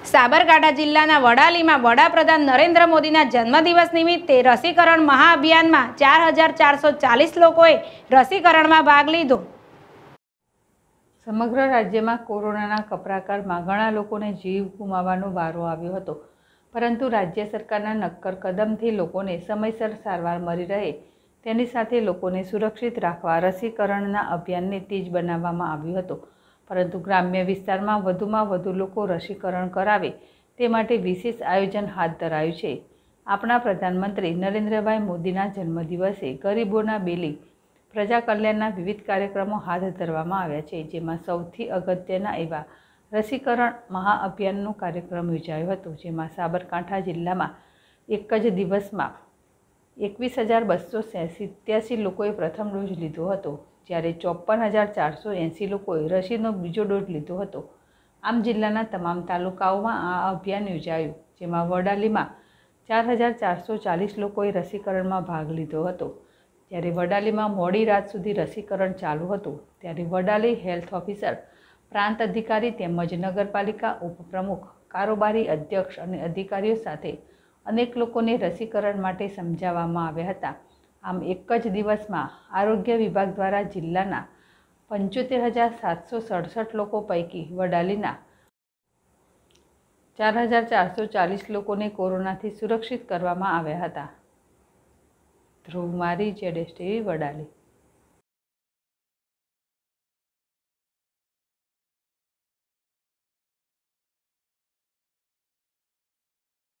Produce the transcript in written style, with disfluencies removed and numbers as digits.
સાબરકાંઠા જિલ્લાના વડાલીમાં વડાપ્રધાન નરેન્દ્ર મોદીના જન્મદિવસ નિમિત્તે રસીકરણ મહાઅભિયાનમાં 4440 લોકોએ રસીકરણમાં ભાગ લીધો। સમગ્ર રાજ્યમાં કોરોનાના કપરાકાળમાં ઘણા લોકોને જીવ ગુમાવવાનો વારો આવ્યો હતો, પરંતુ રાજ્ય સરકારના નક્કર કદમથી લોકોને સમયસર સારવાર મળી રહે તેની સાથે લોકોને સુરક્ષિત રાખવા રસીકરણના અભિયાનને તેજ બનાવવામાં આવ્યું હતું। પરંતુ ગ્રામ્ય વિસ્તારમાં વધુમાં વધુ લોકો રસીકરણ કરાવે તે માટે વિશેષ આયોજન હાથ ધરાયું છે। આપણા પ્રધાનમંત્રી નરેન્દ્રભાઈ મોદીના જન્મદિવસે ગરીબોના બેલી પ્રજા કલ્યાણના વિવિધ કાર્યક્રમો હાથ ધરવામાં આવ્યા છે, જેમાં સૌથી અગત્યના એવા રસીકરણ મહાઅભિયાનનો કાર્યક્રમ યોજાયો હતો, જેમાં સાબરકાંઠા જિલ્લામાં એક જ દિવસમાં 21,287 લોકોએ પ્રથમ ડોઝ લીધો હતો, જ્યારે 54,480 લોકોએ રસીનો બીજો ડોઝ લીધો હતો। આમ જિલ્લાના તમામ તાલુકાઓમાં આ અભિયાન યોજાયું, જેમાં વડાલીમાં 4,440 લોકોએ રસીકરણમાં ભાગ લીધો હતો। જ્યારે વડાલીમાં મોડી રાત સુધી રસીકરણ ચાલુ હતું, ત્યારે વડાલી હેલ્થ ઓફિસર, પ્રાંત અધિકારી તેમજ નગરપાલિકા ઉપપ્રમુખ, કારોબારી અધ્યક્ષ અને અધિકારીઓ સાથે અનેક લોકોને રસીકરણ માટે સમજાવવામાં આવ્યા હતા। આમ એક જ દિવસમાં આરોગ્ય વિભાગ દ્વારા જિલ્લાના 75,767 લોકો પૈકી વડાલીના 4,440 લોકોને કોરોનાથી સુરક્ષિત કરવામાં આવ્યા હતા। ધ્રુવ મારી, ZSTV વડાલી।